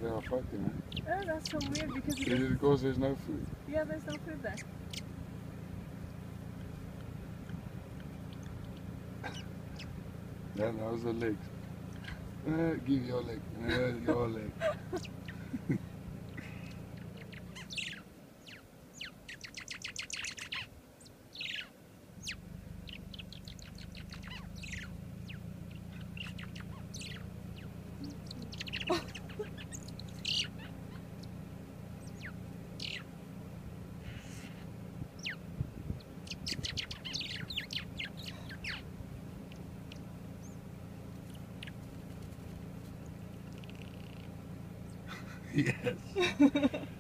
They are fighting, Oh, that's so weird because Is it because there's no food? yeah, there's no food there. Yeah, that was the legs. Give your leg. Your leg. Yes.